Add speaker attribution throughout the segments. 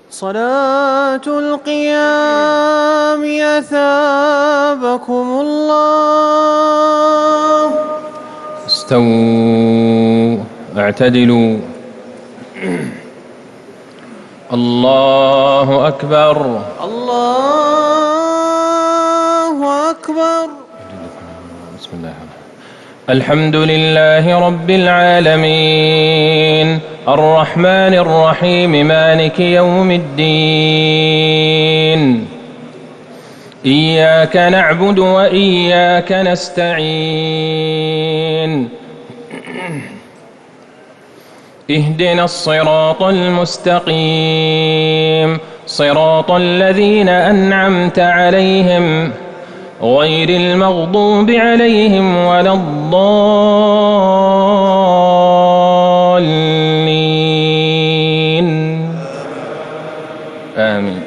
Speaker 1: صلاة القيام أثابكم الله.
Speaker 2: استووا اعتدلوا. الله أكبر.
Speaker 1: الله أكبر.
Speaker 2: بسم الله. الحمد لله رب العالمين الرحمن الرحيم مالك يوم الدين. إياك نعبد وإياك نستعين. اهدنا الصراط المستقيم صراط الذين أنعمت عليهم غير المغضوب عليهم ولا الضالين. آمين.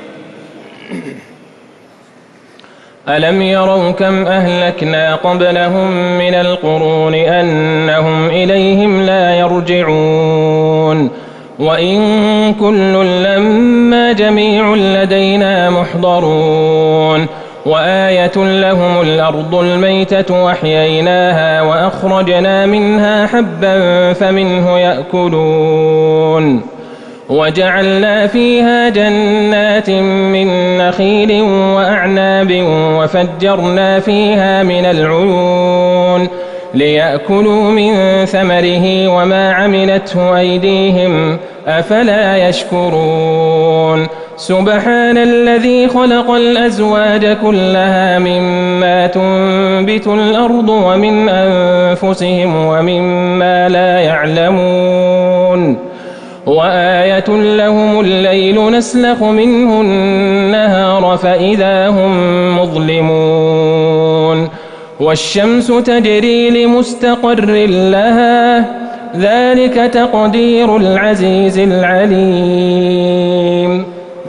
Speaker 2: ألم يروا كم أهلكنا قبلهم من القرون أنهم إليهم لا يرجعون وإن كل لما جميع لدينا محضرون. وآية لهم الأرض الميتة وأحييناها وأخرجنا منها حبا فمنه يأكلون وجعلنا فيها جنات من نخيل وأعناب وفجرنا فيها من العيون ليأكلوا من ثمره وما عملته أيديهم أفلا يشكرون. سبحان الذي خلق الأزواج كلها مما تنبت الأرض ومن أنفسهم ومما لا يعلمون. وآية لهم الليل نسلخ منه النهار فإذا هم مظلمون. والشمس تجري لمستقر لها ذلك تقدير العزيز العليم.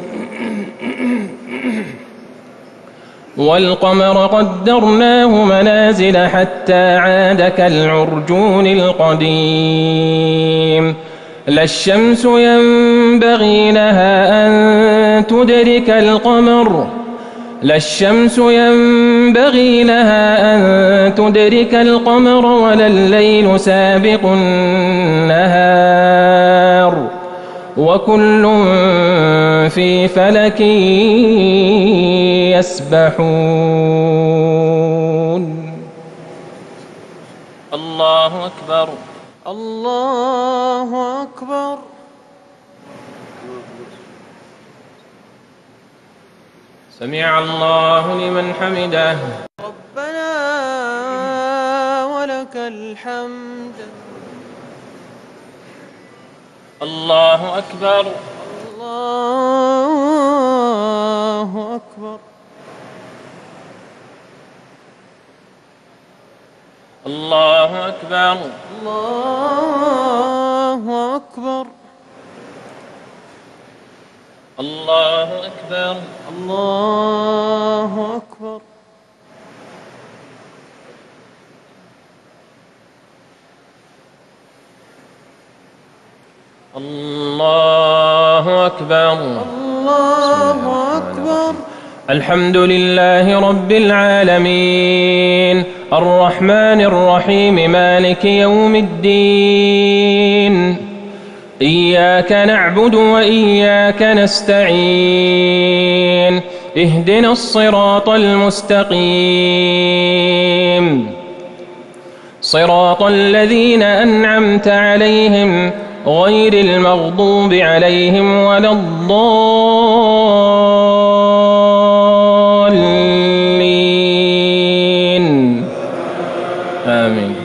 Speaker 2: والقمر قدرناه منازل حتى عاد كالعرجون القديم. لا الشمس ينبغي لها أن تدرك القمر ولا الليل سابق النهار وكل في فلك يسبحون. الله أكبر.
Speaker 1: الله أكبر.
Speaker 2: سمع الله لمن حمده.
Speaker 1: ربنا ولك الحمد.
Speaker 2: الله أكبر.
Speaker 1: الله أكبر.
Speaker 2: الله أكبر.
Speaker 1: الله أكبر.
Speaker 2: الله أكبر.
Speaker 1: الله أكبر.
Speaker 2: الله أكبر.
Speaker 1: الله أكبر.
Speaker 2: الحمد لله رب العالمين الرحمن الرحيم مالك يوم الدين. إياك نعبد وإياك نستعين. اهدنا الصراط المستقيم صراط الذين أنعمت عليهم غير المغضوب عليهم ولا الضالين. آمين.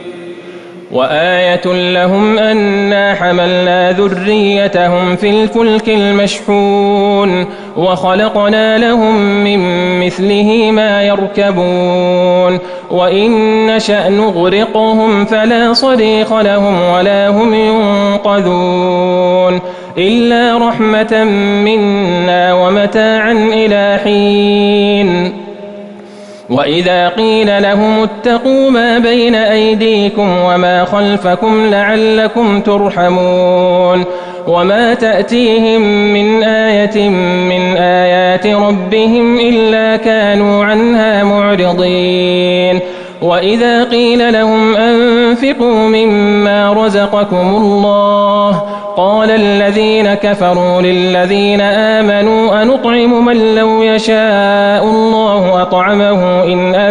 Speaker 2: وآية لهم أنا حملنا ذريتهم في الفلك المشحون وخلقنا لهم من مثله ما يركبون وإن نشأ نغرقهم فلا صريخ لهم ولا هم ينقذون إلا رحمة منا ومتاعا إلى حين. وإذا قيل لهم اتقوا ما بين أيديكم وما خلفكم لعلكم ترحمون وما تأتيهم من آية من آيات ربهم إلا كانوا عنها معرضين وإذا قيل لهم أنفقوا مما رزقكم الله قال الذين كفروا للذين آمنوا أنطعم من لو يشاء الله أطعمه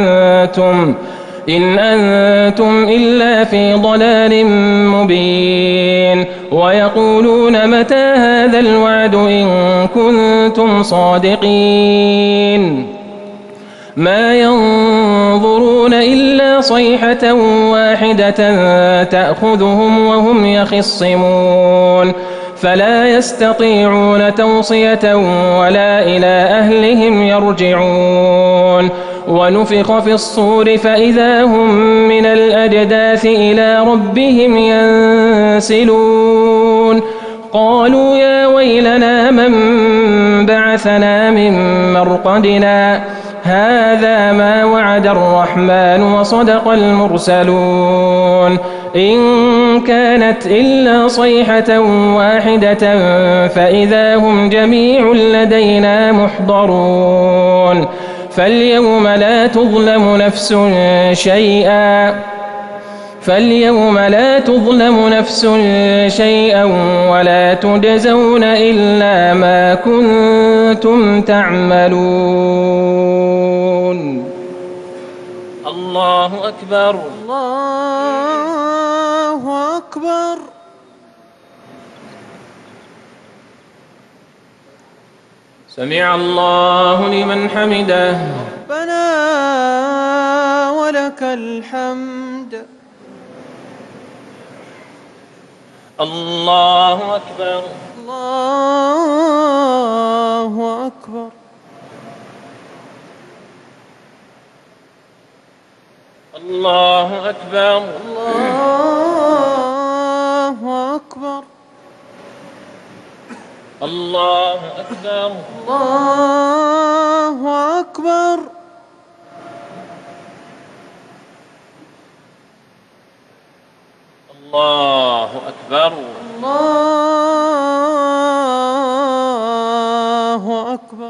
Speaker 2: إن أنتم إلا في ضلال مبين ويقولون متى هذا الوعد إن كنتم صادقين ما ينظرون إلا صيحة واحدة تأخذهم وهم يخصمون فلا يستطيعون توصية ولا إلى أهلهم يرجعون ونفخ في الصور فإذا هم من الأجداث إلى ربهم ينسلون قالوا يا ويلنا من بعثنا من مرقدنا هذا ما وعد الرحمن وصدق المرسلون إن كانت إلا صيحة واحدة فإذا هم جميع لدينا محضرون فاليوم لا تظلم نفس شيئا ولا تجزون إلا ما كنتم تعملون الله أكبر
Speaker 1: الله أكبر.
Speaker 2: سمع الله لمن حمده
Speaker 1: ربنا ولك الحمد.
Speaker 2: الله أكبر
Speaker 1: الله أكبر.
Speaker 2: الله أكبر
Speaker 1: الله أكبر.
Speaker 2: الله أكبر
Speaker 1: الله أكبر.
Speaker 2: الله أكبر
Speaker 1: الله أكبر.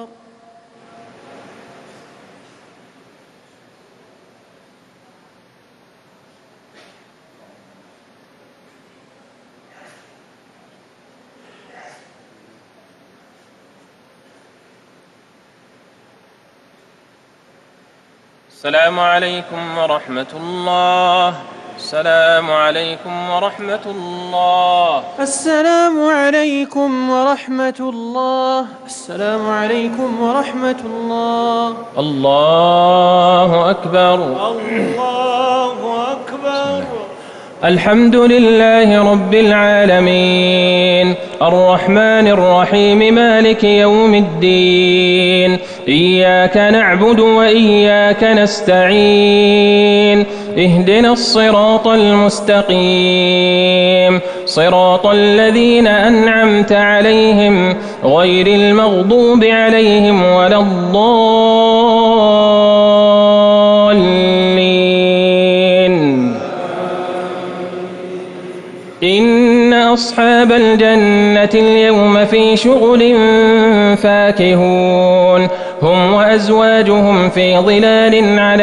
Speaker 2: السلام عليكم ورحمة الله. السلام عليكم ورحمة الله.
Speaker 1: السلام عليكم ورحمة الله. السلام عليكم ورحمة الله.
Speaker 2: الله أكبر
Speaker 1: الله أكبر.
Speaker 2: الحمد لله رب العالمين الرحمن الرحيم مالك يوم الدين إياك نعبد وإياك نستعين اهدنا الصراط المستقيم صراط الذين أنعمت عليهم غير المغضوب عليهم ولا الضالين. إن أصحاب الجنة اليوم في شغل فاكهون هم وأزواجهم في ظلال على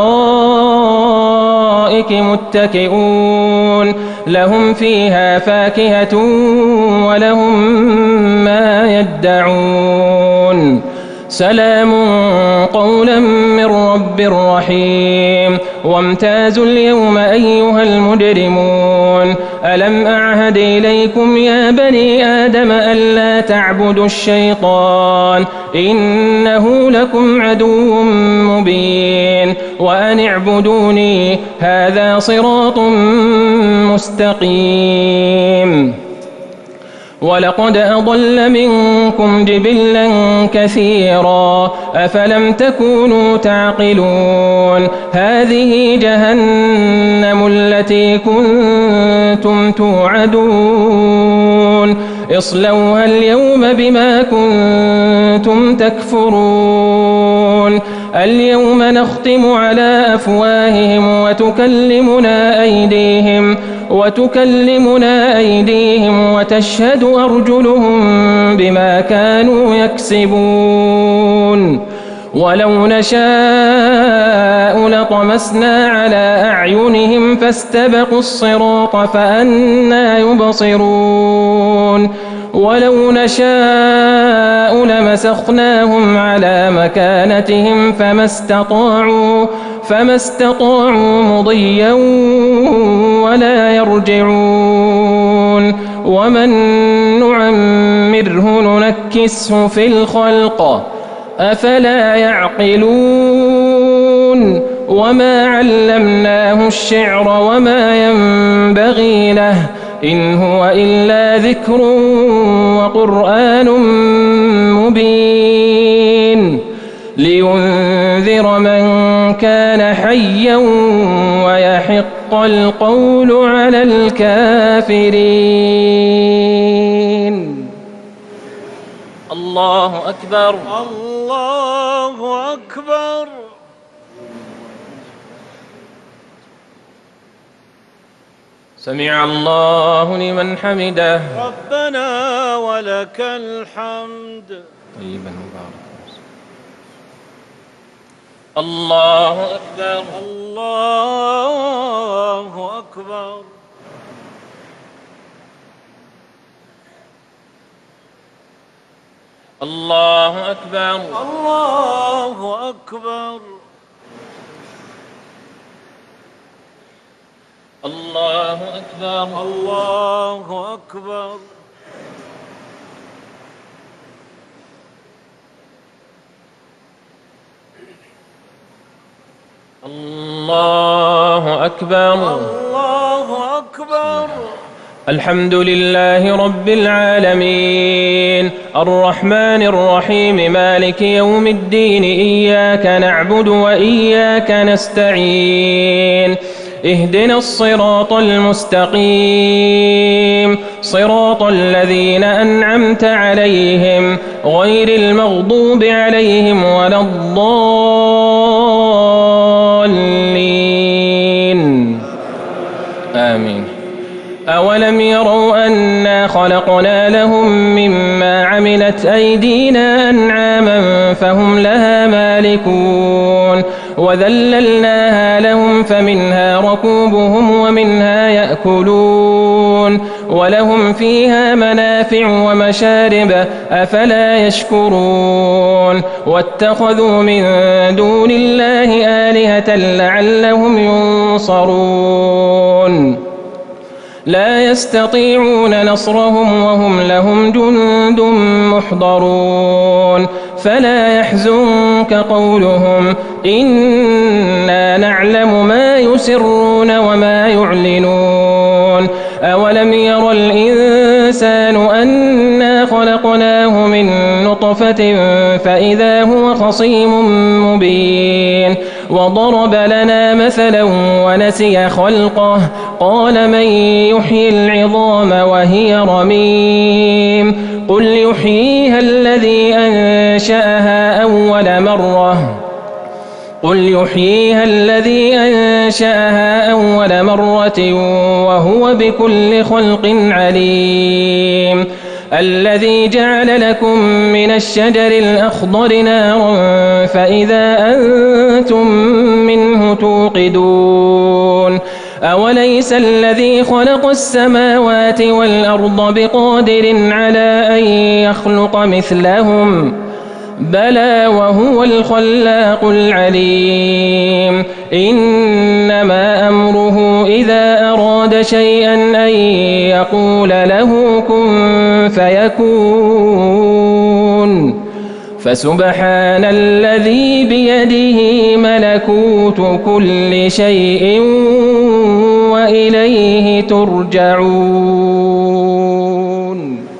Speaker 2: الأرائك متكئون لهم فيها فاكهة ولهم ما يدعون سلام قولا من رب رحيم. وامتازوا اليوم أيها المجرمون ألم أعهد إليكم يا بني آدم ألا تعبدوا الشيطان إنه لكم عدو مبين وأن اعبدوني هذا صراط مستقيم. ولقد أضل منكم جبلا كثيرا أفلم تكونوا تعقلون هذه جهنم التي كنتم توعدون اصلوها اليوم بما كنتم تكفرون. اليوم نختم على أفواههم وتكلمنا أيديهم وتشهد أرجلهم بما كانوا يكسبون ولو نشاء لطمسنا على أعينهم فاستبقوا الصراط فأنى يبصرون ولو نشاء لمسخناهم على مكانتهم فما استطاعوا مضيا ولا يرجعون ومن نعمره ننكسه في الخلق أفلا يعقلون وما علمناه الشعر وما ينبغي له إن هو إلا ذكر وقرآن مبين لينذر من كان حيا ويحق القول على الكافرين. الله أكبر.
Speaker 1: الله أكبر.
Speaker 2: سمع الله لمن حمده.
Speaker 1: ربنا ولك الحمد.
Speaker 2: طيبا مباركا. الله أكبر.
Speaker 1: الله أكبر.
Speaker 2: الله أكبر.
Speaker 1: الله أكبر.
Speaker 2: الله أكبر.
Speaker 1: الله أكبر.
Speaker 2: الله أكبر.
Speaker 1: الله أكبر.
Speaker 2: الحمد لله رب العالمين الرحمن الرحيم مالك يوم الدين إياك نعبد وإياك نستعين اهدنا الصراط المستقيم صراط الذين أنعمت عليهم غير المغضوب عليهم ولا الضالين آمين. أولم يروا أنا خلقنا لهم مما عملت أيدينا أنعاما فهم لها مالكون وذللناها لهم فمنها ركوبهم ومنها يأكلون ولهم فيها منافع ومشارب أفلا يشكرون واتخذوا من دون الله آلهة لعلهم ينصرون لا يستطيعون نصرهم وهم لهم جند محضرون فلا يحزنك قولهم إنا نعلم ما يسرون وما يعلنون أولم ير الإنسان أنا خلقناه من نطفة فإذا هو خصيم مبين وضرب لنا مثلا ونسي خلقه قال من يحيي العظام وهي رميم قل يحييها الذي أنشأها أول مرة وهو بكل خلق عليم الذي جعل لكم من الشجر الأخضر نارا فإذا أنتم منه توقدون أوليس الذي خلق السماوات والأرض بقادر على أن يخلق مثلهم بلى وهو الخلاق العليم إنما أمره إذا أراد شيئا أن يقول له كن فيكون فسبحان الذي بيده ملكوت كل شيء وإليه ترجعون.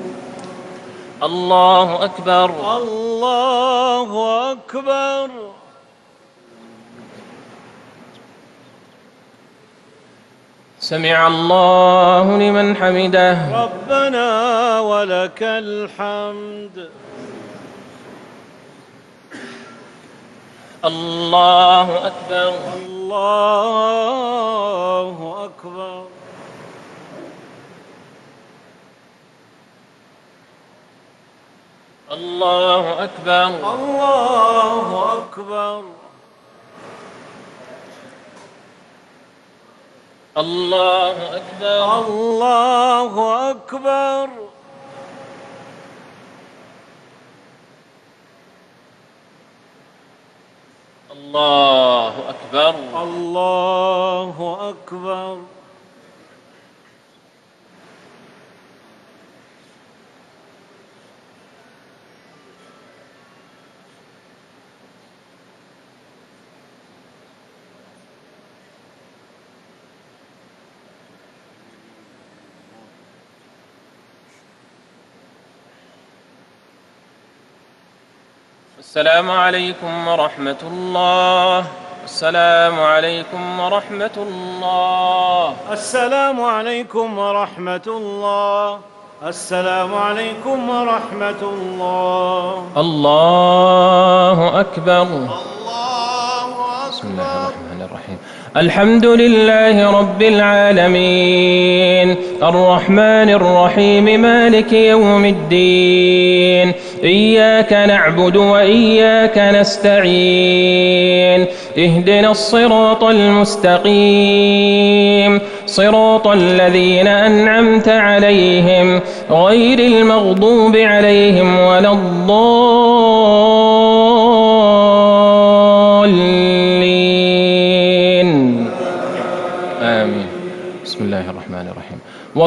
Speaker 2: الله أكبر.
Speaker 1: الله أكبر.
Speaker 2: سمع الله لمن حمده.
Speaker 1: ربنا ولك الحمد.
Speaker 2: الله أكبر.
Speaker 1: الله أكبر.
Speaker 2: الله أكبر.
Speaker 1: الله أكبر.
Speaker 2: الله أكبر.
Speaker 1: الله أكبر.
Speaker 2: الله أكبر.
Speaker 1: الله أكبر.
Speaker 2: السلام عليكم ورحمة الله. السلام عليكم ورحمة الله.
Speaker 1: السلام عليكم ورحمة الله. السلام عليكم ورحمة الله.
Speaker 2: الله أكبر. بسم الله الرحمن الرحيم. الحمد لله رب العالمين الرحمن الرحيم مالك يوم الدين إياك نعبد وإياك نستعين اهدنا الصراط المستقيم صراط الذين أنعمت عليهم غير المغضوب عليهم ولا الضالين آمين. بسم الله الرحمن الرحيم.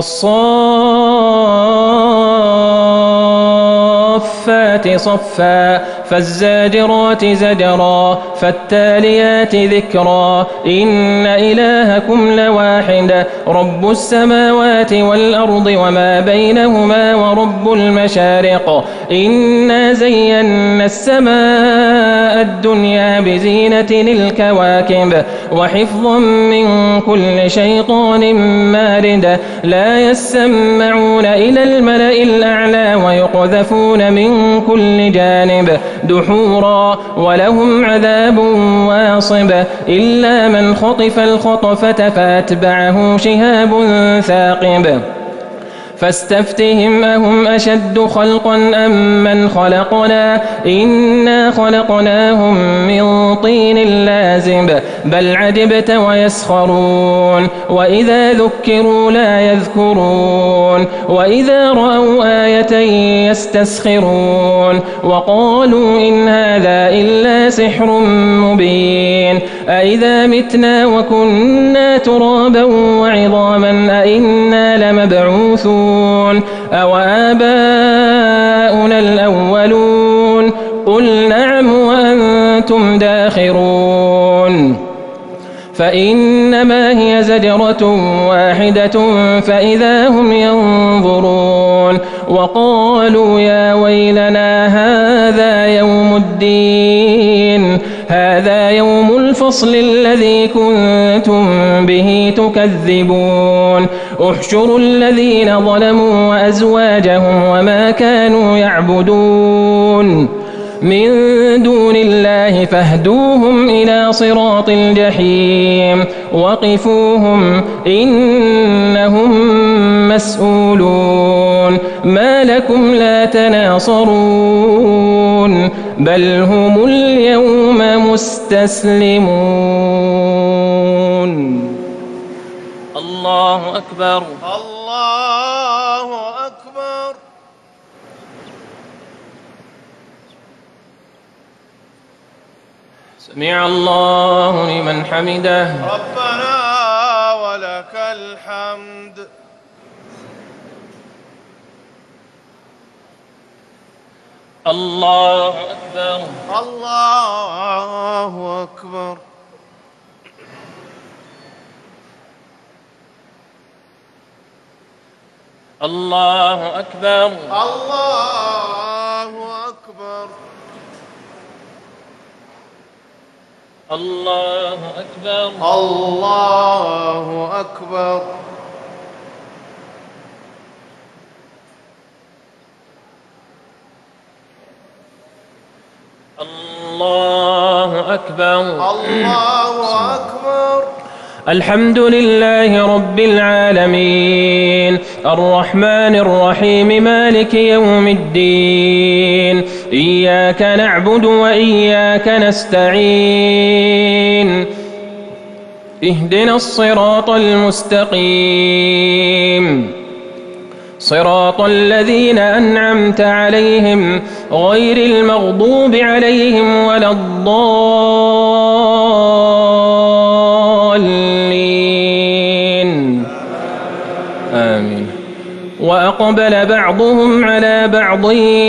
Speaker 2: والصافات صفا فالزاجرات زجرا فالتاليات ذكرا إن إلهكم لواحد رب السماوات والأرض وما بينهما ورب المشارق إنا زينا السماء الدنيا بزينة الكواكب وحفظا من كل شيطان مارد لا يسمعون إلى الملأ الأعلى ويقذفون من كل جانب دحورا ولهم عذاب واصب إلا من خطف الخطفة فأتبعه شهاب ثاقب فاستفتهم أهم أشد خلقا أم من خلقنا إنا خلقناهم من طين لازب بل عجبت ويسخرون وإذا ذكروا لا يذكرون وإذا رأوا آية يستسخرون وقالوا إن هذا إلا سحر مبين أإذا متنا وكنا ترابا وعظاما أإنا لمبعوثون أو آباؤنا الأولون قل نعم وأنتم داخرون فإنما هي زجرة واحدة فإذا هم ينظرون وقالوا يا ويلنا هذا يوم الدين هذا يوم الفصل الذي كنتم به تكذبون احشروا الذين ظلموا وأزواجهم وما كانوا يعبدون من دون الله فاهدوهم إلى صراط الجحيم وقفوهم إنهم مسؤولون ما لكم لا تناصرون بل هم اليوم مستسلمون. الله أكبر.
Speaker 1: الله أكبر.
Speaker 2: سمع الله لمن حمده.
Speaker 1: ربنا ولك الحمد.
Speaker 2: الله أكبر.
Speaker 1: الله أكبر.
Speaker 2: الله أكبر.
Speaker 1: الله أكبر.
Speaker 2: الله أكبر.
Speaker 1: الله أكبر.
Speaker 2: الله أكبر
Speaker 1: الله أكبر.
Speaker 2: الحمد لله رب العالمين الرحمن الرحيم مالك يوم الدين إياك نعبد وإياك نستعين اهدنا الصراط المستقيم صراط الذين أنعمت عليهم غير المغضوب عليهم ولا الضالين آمين. وأقبل بعضهم على بعض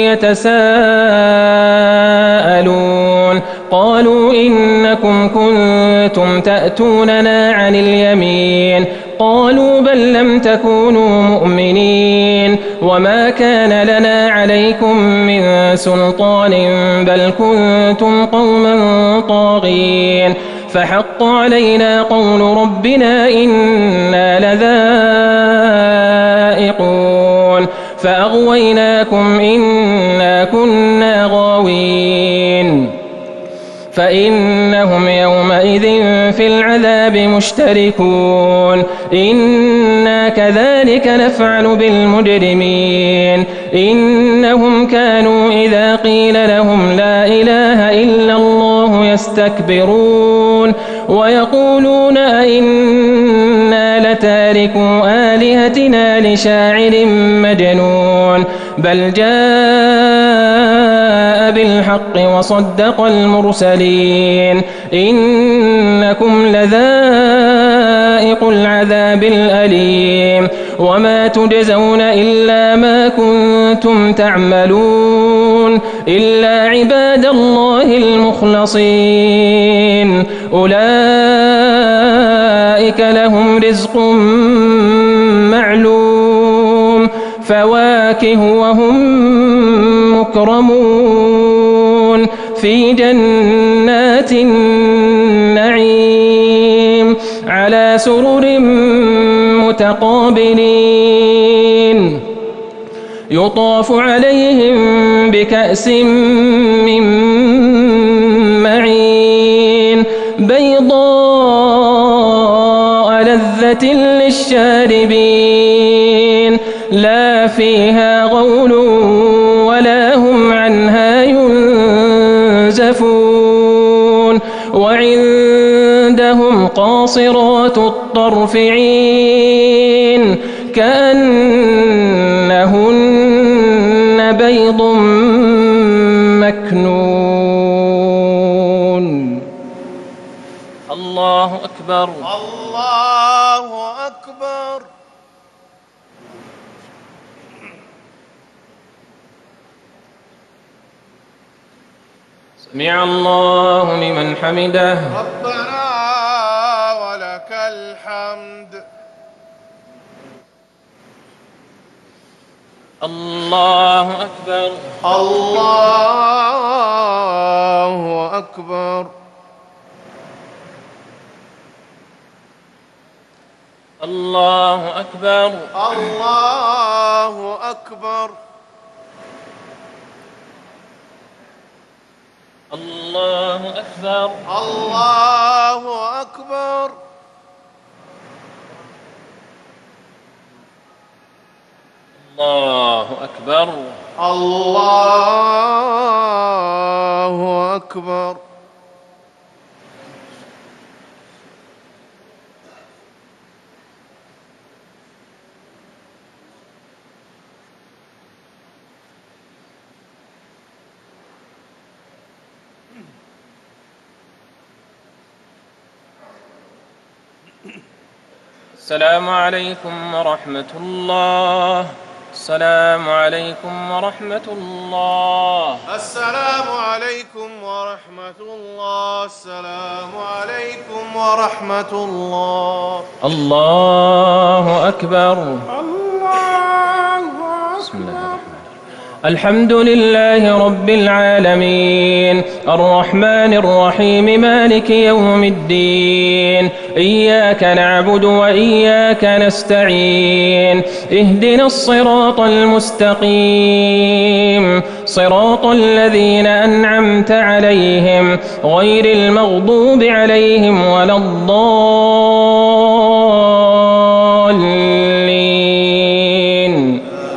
Speaker 2: يتساءلون قالوا إنكم كنتم تأتوننا عن اليمين قالوا بل لم تكونوا مؤمنين وما كان لنا عليكم من سلطان بل كنتم قوما طاغين فحق علينا قول ربنا إنا لذائقون فأغويناكم إنا كنا غاوين فإنهم يومئذ في العذاب مشتركون إنا كذلك نفعل بالمجرمين إنهم كانوا إذا قيل لهم لا إله إلا الله يستكبرون ويقولون أئنا لتاركو آلهتنا لشاعر مجنون بل جاء بالحق وصدق المرسلين إنكم لذائق العذاب الأليم وما تجزون إلا ما كنتم تعملون إلا عباد الله المخلصين أولئك لهم رزق معلوم فواكه وهم مكرمون في جنات النعيم على سرر متقابلين يطاف عليهم بكأس من معين بيضاء لذة للشاربين لا فيها غول ولا هم عنها ينزفون وعندهم قاصرات الطرف عين كأنهن بيض مكنون. الله أكبر.
Speaker 1: الله أكبر.
Speaker 2: سمع الله لمن حمده.
Speaker 1: ربنا ولك الحمد.
Speaker 2: الله أكبر.
Speaker 1: الله أكبر.
Speaker 2: الله أكبر.
Speaker 1: الله أكبر.
Speaker 2: الله أكبر.
Speaker 1: الله أكبر.
Speaker 2: الله أكبر.
Speaker 1: الله أكبر.
Speaker 2: السلام عليكم ورحمة الله. السلام عليكم ورحمة الله.
Speaker 1: السلام عليكم ورحمة الله. السلام عليكم ورحمة الله.
Speaker 2: الله أكبر.
Speaker 1: الله
Speaker 2: بسم الله الرحمن الرحيم. الحمد لله رب العالمين الرحمن الرحيم مالك يوم الدين إياك نعبد وإياك نستعين اهدنا الصراط المستقيم صراط الذين أنعمت عليهم غير المغضوب عليهم ولا الضالين.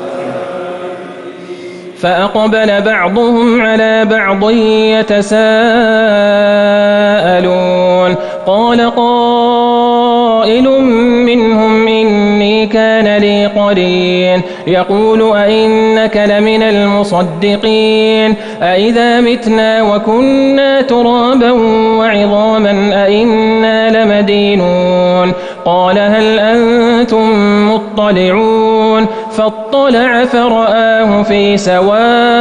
Speaker 2: فأقبل بعضهم على بعض يتساءلون قال قائل منهم إني كان لي قرين يقول أئنك لمن المصدقين أئذا متنا وكنا ترابا وعظاما أئنا لمدينون قال هل أنتم مطلعون فاطلع فرآه في سواء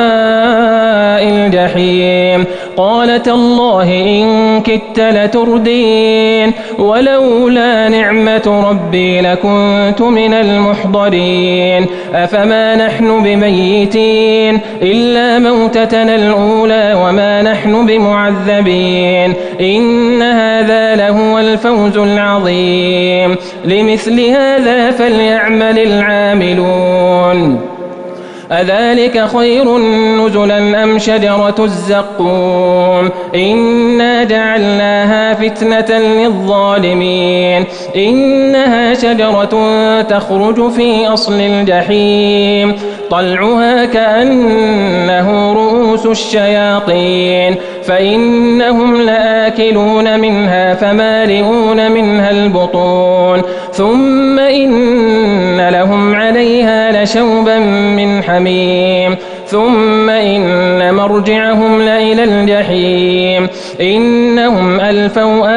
Speaker 2: الجحيم قال تالله إن كدت لتردين ولولا نعمة ربي لكنت من المحضرين أفما نحن بميتين إلا موتتنا الأولى وما نحن بمعذبين إن هذا لهو الفوز العظيم لمثل هذا فليعمل العاملون أذلك خير نزلا أم شجرة الزقوم إنا جعلناها فتنة للظالمين إنها شجرة تخرج في أصل الجحيم طلعها كأنه رؤوس الشياطين فإنهم لآكلون منها فمالئون منها البطون ثم إن لهم عليها لشوبا من حميم ثم إن مرجعهم لإلى الجحيم إنهم ألفوا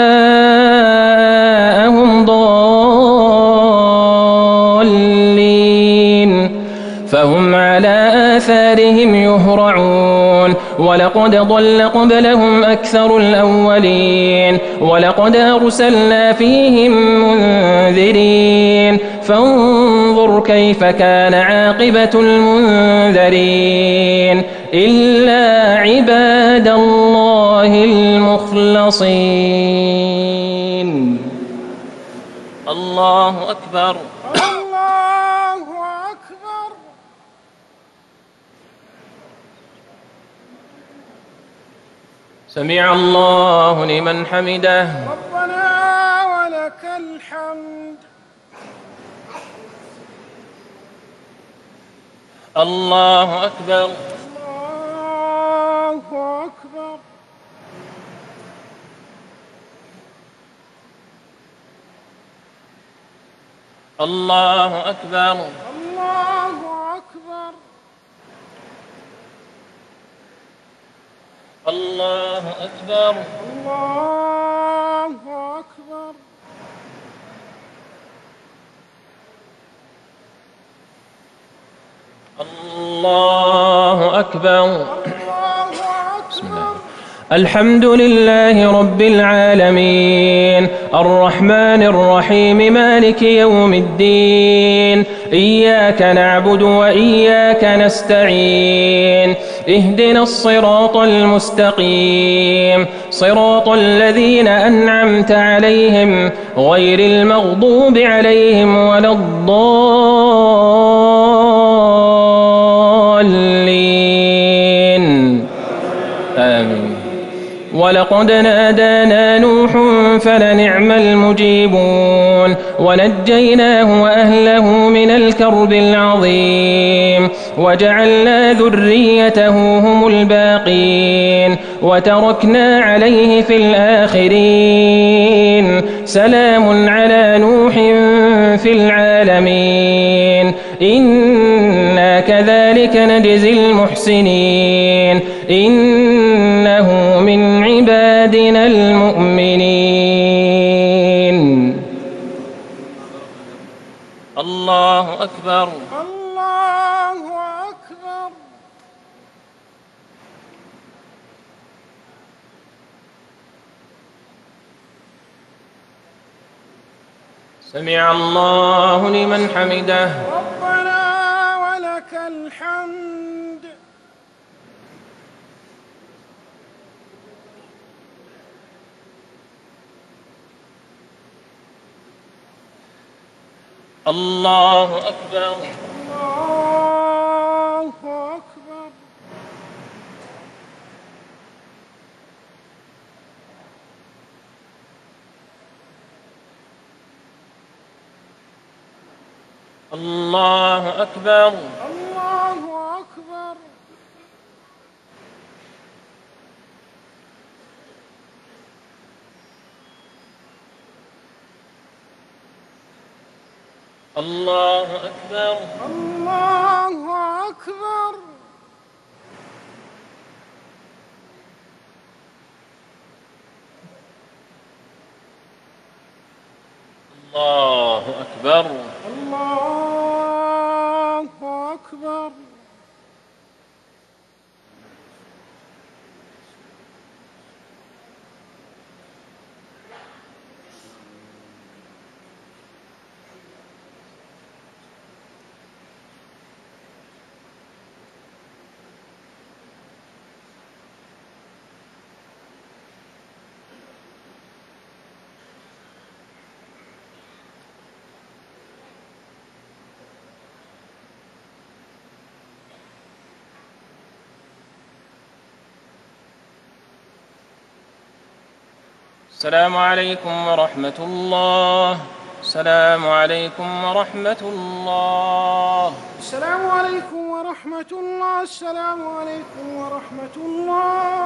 Speaker 2: آباءهم ضالين فهم على آثارهم يهرعون ولقد ضل قبلهم أكثر الأولين ولقد أرسلنا فيهم منذرين فانظر كيف كان عاقبة المنذرين إلا عباد الله المخلصين. الله أكبر.
Speaker 1: الله أكبر.
Speaker 2: سمع الله لمن حمده.
Speaker 1: ربنا ولك الحمد.
Speaker 2: الله أكبر.
Speaker 1: الله أكبر.
Speaker 2: الله أكبر.
Speaker 1: الله أكبر.
Speaker 2: الله أكبر.
Speaker 1: الله أكبر.
Speaker 2: الله أكبر.
Speaker 1: بسم الله.
Speaker 2: الحمد لله رب العالمين الرحمن الرحيم مالك يوم الدين إياك نعبد وإياك نستعين اهدنا الصراط المستقيم صراط الذين أنعمت عليهم غير المغضوب عليهم ولا الضالين آمين. ولقد نادانا نوح فلنعم المجيبون ونجيناه وأهله من الكرب العظيم وجعلنا ذريته هم الباقين وتركنا عليه في الآخرين سلام على نوح في العالمين إنا كذلك نجزي المحسنين إنه من عبادنا المؤمنين. الله أكبر.
Speaker 1: الله أكبر.
Speaker 2: سمع الله لمن حمده.
Speaker 1: ربنا ولك الحمد.
Speaker 2: الله أكبر.
Speaker 1: الله أكبر.
Speaker 2: الله أكبر.
Speaker 1: الله أكبر.
Speaker 2: الله أكبر.
Speaker 1: الله أكبر.
Speaker 2: الله أكبر.
Speaker 1: الله أكبر.
Speaker 2: السلام عليكم ورحمة الله. السلام عليكم ورحمة الله.
Speaker 1: السلام عليكم ورحمة الله. السلام عليكم ورحمة الله.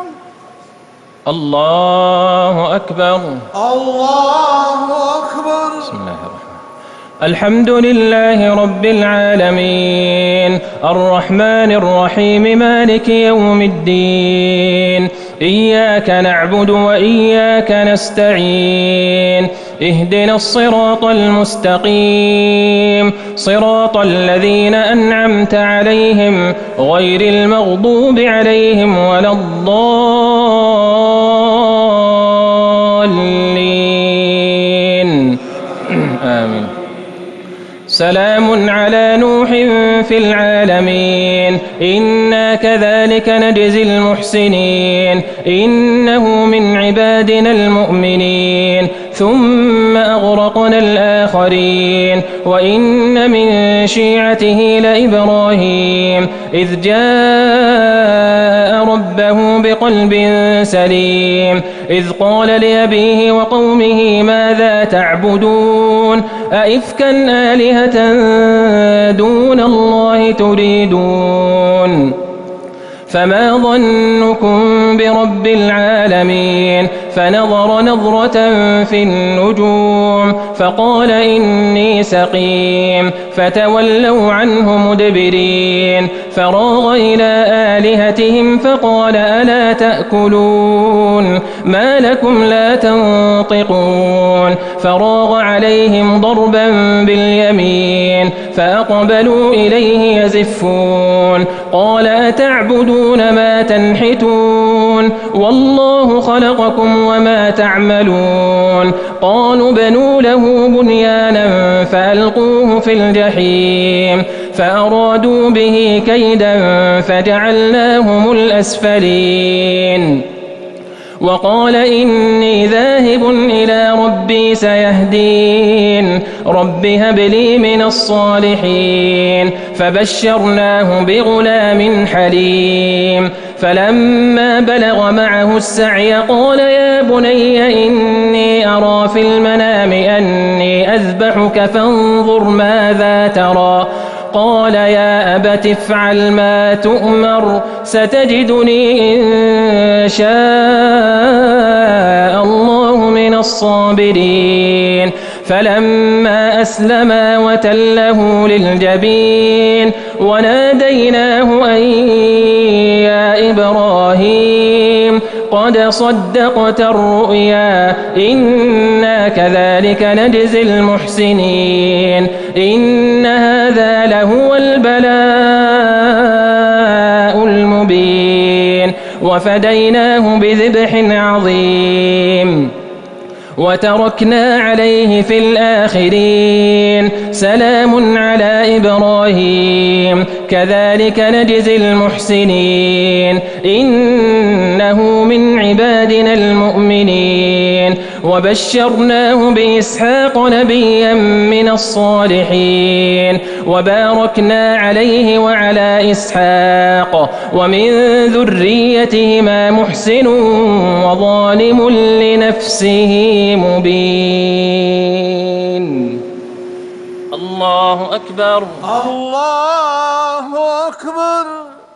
Speaker 2: الله أكبر.
Speaker 3: الله أكبر.
Speaker 2: بسم الله الرحمن الرحيم. الحمد لله رب العالمين الرحمن الرحيم مالك يوم الدين إياك نعبد وإياك نستعين اهدنا الصراط المستقيم صراط الذين أنعمت عليهم غير المغضوب عليهم ولا الضالين آمين. سلام على نوح في العالمين إنا كذلك نجزي المحسنين إنه من عبادنا المؤمنين ثم أغرقنا الآخرين وإن من شيعته لإبراهيم إذ جاء ربه بقلب سليم إذ قال لأبيه وقومه ماذا تعبدون أئفكا آلهة دون الله تريدون فما ظنكم برب العالمين فنظر نظرة في النجوم فقال إني سقيم فتولوا عنه مدبرين فراغ إلى آلهتهم فقال ألا تأكلون ما لكم لا تنطقون فراغ عليهم ضربا باليمين فأقبلوا إليه يزفون قال أتعبدون ما تنحتون والله خلقكم وما تعملون قالوا بنوا له بنيانا فألقوه في الجحيم فأرادوا به كيدا فجعلناهم الأسفلين وقال إني ذاهب إلى ربي سيهدين رب هب لي من الصالحين فبشرناه بغلام حليم فلما بلغ معه السعي قال يا بني إني أرى في المنام أني أذبحك فانظر ماذا ترى قال يا أبت افعل ما تؤمر ستجدني إن شاء الله من الصابرين فلما أسلما وتله للجبين وناديناه أن يا إبراهيم قد صدقت الرؤيا إنا كذلك نجزي المحسنين إن هذا لهو البلاء المبين وفديناه بذبح عظيم وتركنا عليه في الآخرين سلام على إبراهيم كذلك نجزي المحسنين إنه من عبادنا المؤمنين وبشرناه بإسحاق نبيا من الصالحين وباركنا عليه وعلى إسحاق ومن ذريتهما محسن وظالم لنفسه مبين. الله أكبر.
Speaker 3: الله أكبر.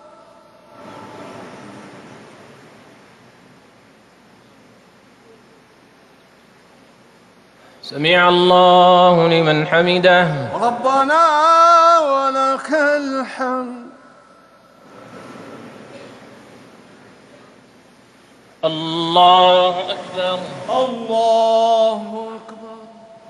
Speaker 2: سمع الله لمن حمده.
Speaker 3: ربنا ولك الحمد.
Speaker 2: الله أكبر.
Speaker 3: الله أكبر.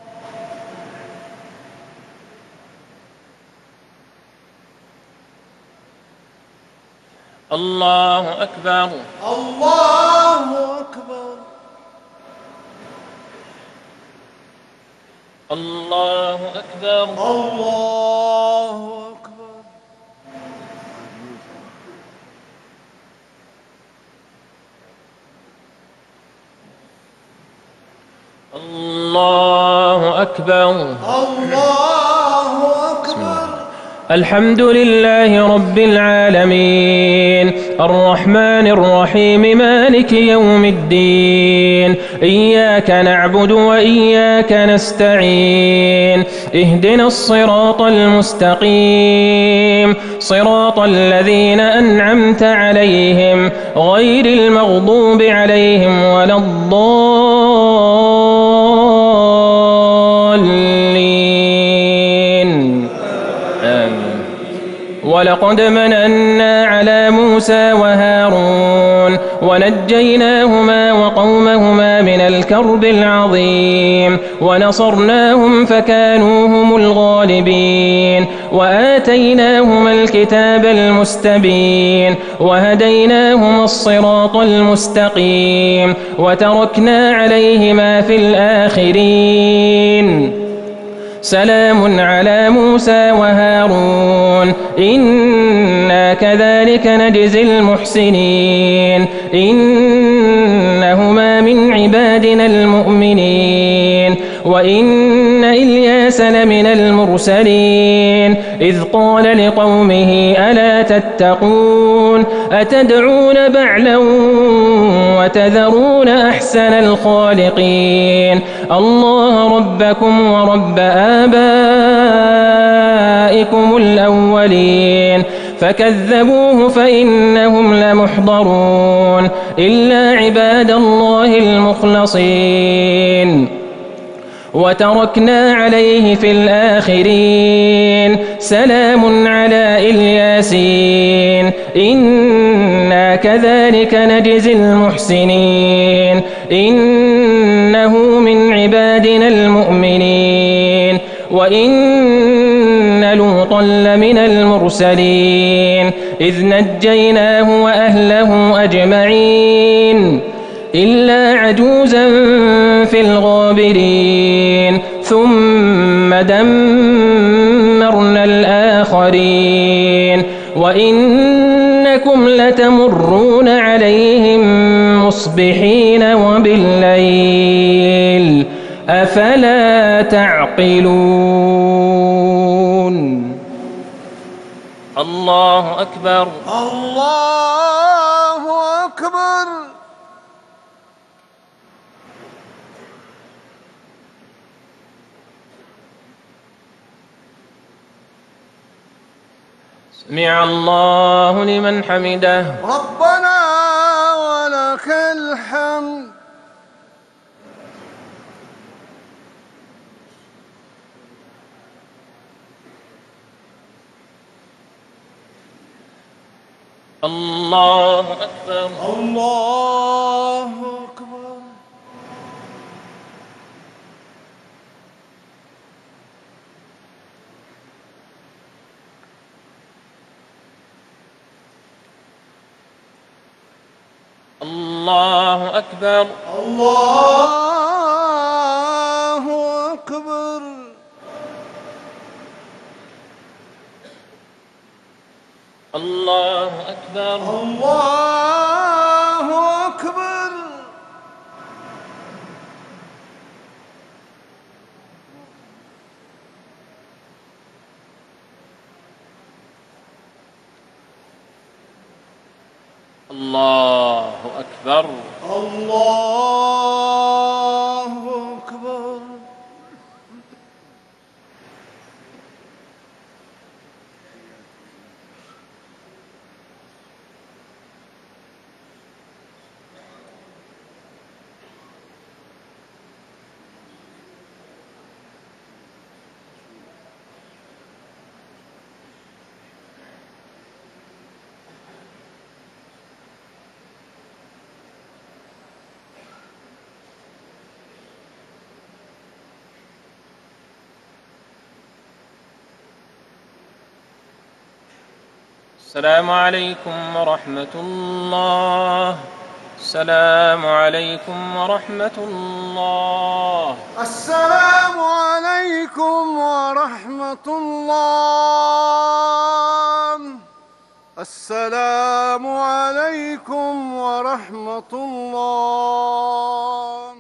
Speaker 2: الله أكبر.
Speaker 3: الله أكبر.
Speaker 2: الله أكبر.
Speaker 3: الله أكبر.
Speaker 2: الله أكبر.
Speaker 3: الله أكبر.
Speaker 2: الحمد لله رب العالمين الرحمن الرحيم مالك يوم الدين إياك نعبد وإياك نستعين اهدنا الصراط المستقيم صراط الذين أنعمت عليهم غير المغضوب عليهم ولا الضالين. ولقد مننا على موسى وهارون ونجيناهما وقومهما من الكرب العظيم ونصرناهم فكانوا هم الغالبين وآتيناهما الكتاب المستبين وهديناهما الصراط المستقيم وتركنا عليهما في الآخرين. سلام على موسى وهارون إنا كذلك نجزي المحسنين إنهما من عبادنا المؤمنين وإن إلياس لمن المرسلين إذ قال لقومه ألا تتقون أتدعون بعلا وتذرون أحسن الخالقين الله ربكم ورب آبائكم الأولين فكذبوه فإنهم لمحضرون إلا عباد الله المخلصين وتركنا عليه في الآخرين سلام على الياسين إنا كذلك نجزي المحسنين إنه من عبادنا المؤمنين وإن لوطا لمن المرسلين إذ نجيناه وأهله أجمعين إلا عجوزا في الغابرين ثم دمرنا الآخرين وإنكم لتمرون عليهم مصبحين وبالليل أفلا تعقلون. الله أكبر.
Speaker 3: الله أكبر.
Speaker 2: سمع الله لمن حمده.
Speaker 3: ربنا ولك الحمد.
Speaker 2: الله أكبر.
Speaker 3: الله أكبر.
Speaker 2: الله أكبر.
Speaker 3: الله أكبر.
Speaker 2: الله أكبر.
Speaker 3: الله أكبر.
Speaker 2: الله أكبر.
Speaker 3: الله أكبر.
Speaker 2: السلام عليكم ورحمة الله. السلام عليكم ورحمة الله.
Speaker 3: السلام عليكم ورحمة الله. السلام عليكم ورحمة الله.